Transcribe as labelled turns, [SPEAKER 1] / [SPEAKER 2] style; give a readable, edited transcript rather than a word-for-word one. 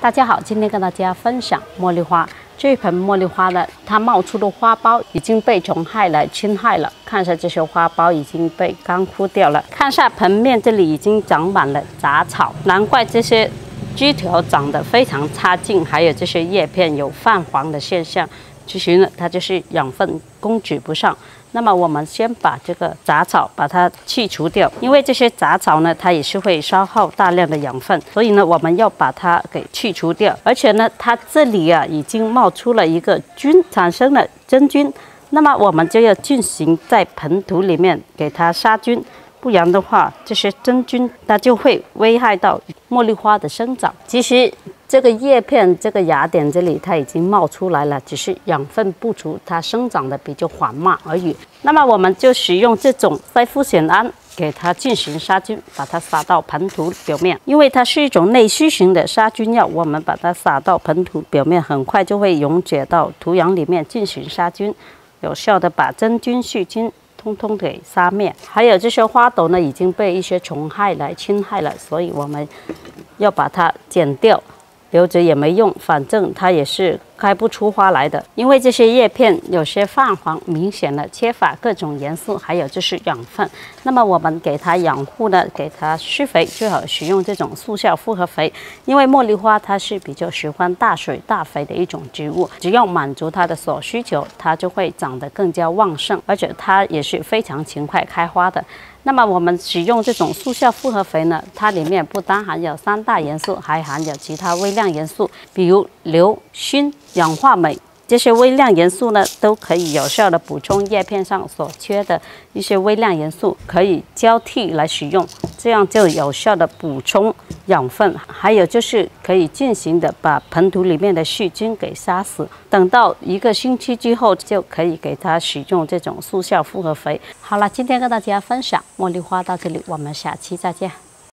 [SPEAKER 1] 大家好，今天跟大家分享茉莉花。这盆茉莉花呢，它冒出的花苞已经被虫害来侵害了，看一下这些花苞已经被干枯掉了。看一下盆面这里已经长满了杂草，难怪这些枝条长得非常差劲，还有这些叶片有泛黄的现象。其实呢，它就是养分供给不上。那么我们先把这个杂草把它去除掉，因为这些杂草呢，它也是会消耗大量的养分，所以呢，我们要把它给去除掉。而且呢，它这里啊已经冒出了一个菌，产生了真菌。那么我们就要进行在盆土里面给它杀菌，不然的话，这些真菌它就会危害到茉莉花的生长。其实这个叶片、这个芽点这里它已经冒出来了，只是养分不足，它生长的比较缓慢而已。那么我们就使用这种噻呋酰胺给它进行杀菌，把它撒到盆土表面。因为它是一种内需型的杀菌药，我们把它撒到盆土表面，很快就会溶解到土壤里面进行杀菌，有效的把真菌、细菌通通给杀灭。还有这些花朵呢，已经被一些虫害来侵害了，所以我们要把它剪掉。留着也没用，反正它也是开不出花来的。因为这些叶片有些泛黄，明显的缺乏各种元素，还有就是养分。那么我们给它养护呢，给它施肥，最好使用这种速效复合肥。因为茉莉花它是比较喜欢大水大肥的一种植物，只要满足它的所需求，它就会长得更加旺盛，而且它也是非常勤快开花的。那么我们使用这种速效复合肥呢，它里面不单含有3大元素，还含有其他微量元素，比如硫、锌、氧化镁。这些微量元素呢，都可以有效的补充叶片上所缺的一些微量元素，可以交替来使用，这样就有效的补充养分。还有就是可以进行的把盆土里面的细菌给杀死。等到1个星期之后，就可以给它使用这种速效复合肥。好了，今天跟大家分享茉莉花到这里，我们下期再见。